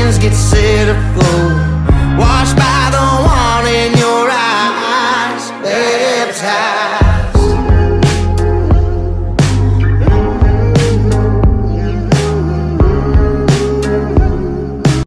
emotions get set afloat, washed by the one in your eyes, baptized.